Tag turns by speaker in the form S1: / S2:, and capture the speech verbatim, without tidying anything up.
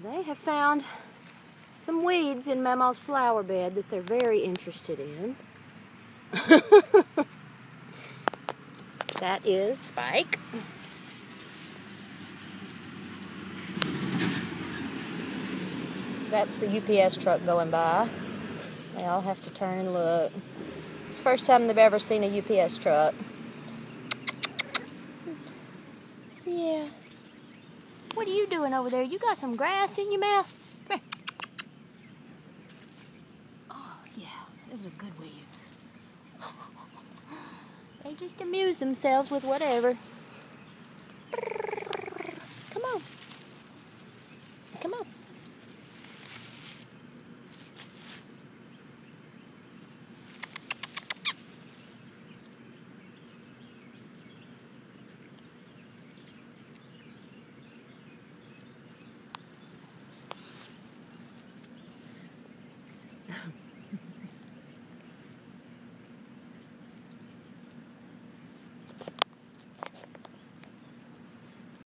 S1: They have found some weeds in Mama's flower bed that they're very interested in. That is Spike. That's the U P S truck going by. They all have to turn and look. It's the first time they've ever seen a U P S truck. Yeah. What are you doing over there? You got some grass in your mouth? Come here. Oh, yeah. Those are good weeds. They just amuse themselves with whatever.